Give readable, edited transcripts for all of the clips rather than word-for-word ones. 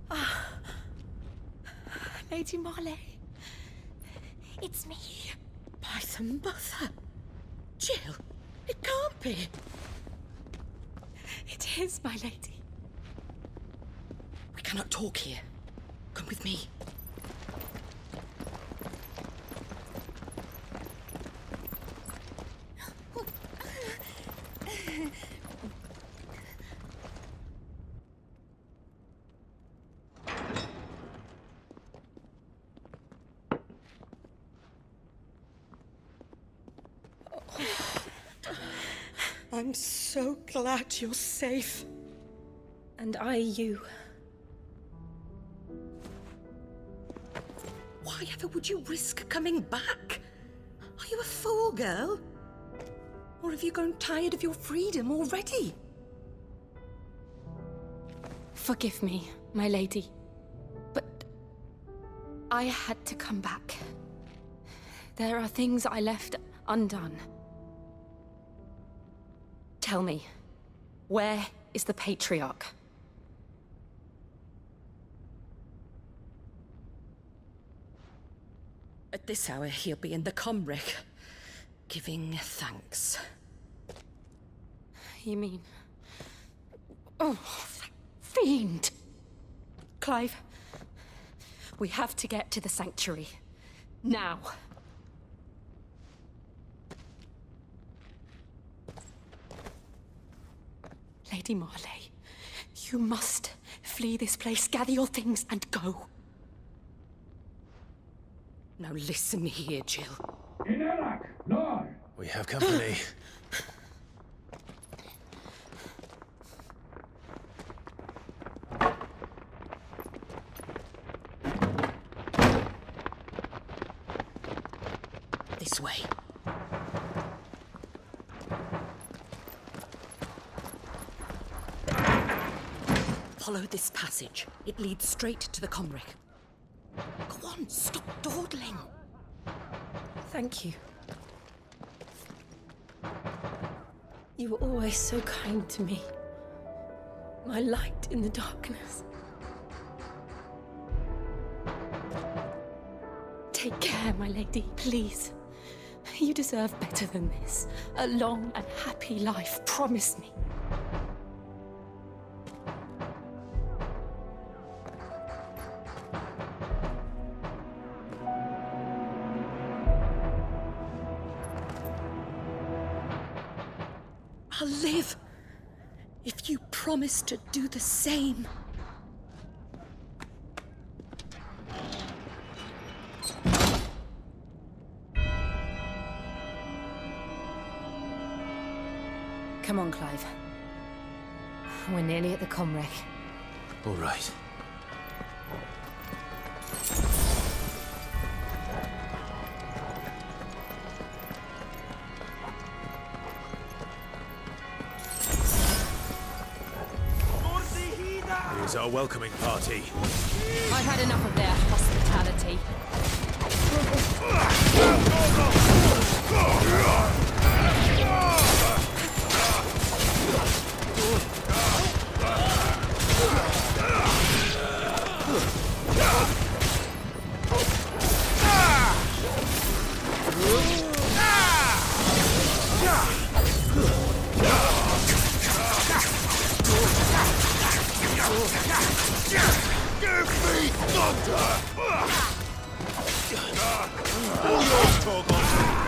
Lady Marley. It's me. By the mother. Jill, it can't be. It is, my lady. We cannot talk here. Come with me. I'm so glad you're safe. And I you. Why ever would you risk coming back? Are you a fool, girl? Or have you grown tired of your freedom already? Forgive me, my lady. But I had to come back. There are things I left undone. Tell me, where is the Patriarch? At this hour, he'll be in the Comric, giving thanks. You mean... Oh, that fiend! Clive, we have to get to the Sanctuary. Now. Lady Marley, you must flee this place, gather your things, and go. Now listen here, Jill. We have company. This way. Follow this passage. It leads straight to the Comric. Go on, stop dawdling. Thank you. You were always so kind to me. My light in the darkness. Take care, my lady, please. You deserve better than this. A long and happy life, promise me. I'll live if you promise to do the same. Come on, Clive. We're nearly at the Comric. All right. Here's our welcoming party. I've had enough of their hospitality. Give me thunder! All yours, Torgal.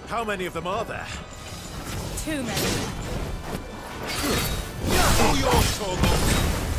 How many of them are there? Too many. All yours, Torgal!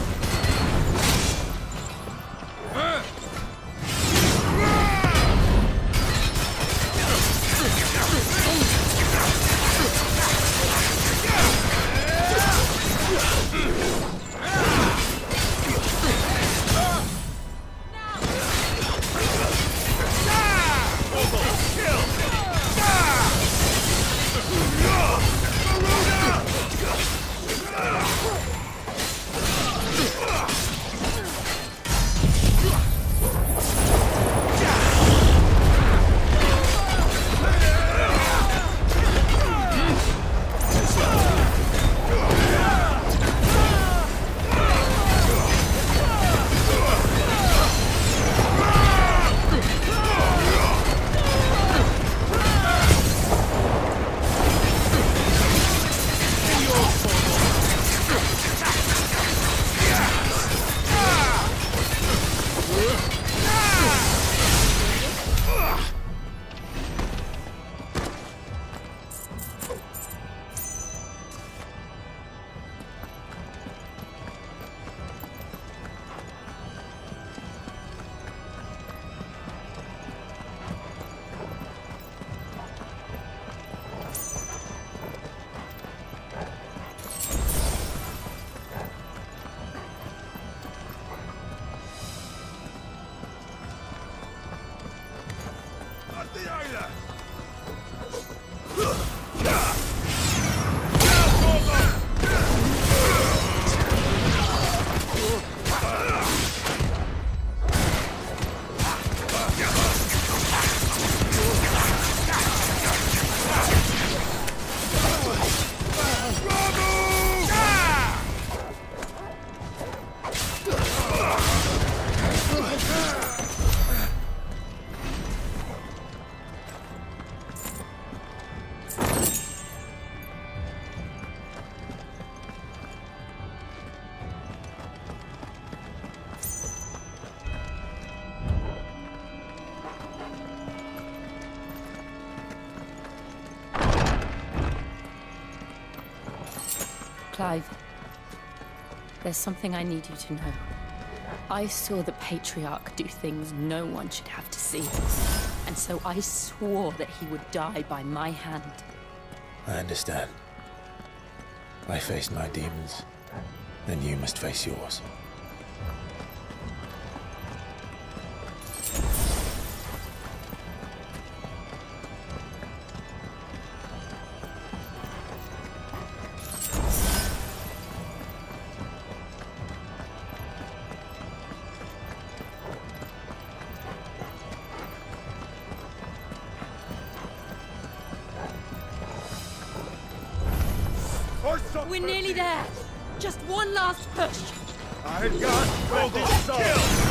Clive, there's something I need you to know. I saw the Patriarch do things no one should have to see. And so I swore that he would die by my hand. I understand. I faced my demons. Then you must face yours. We're nearly there. Just one last push. I got Torgal's soul!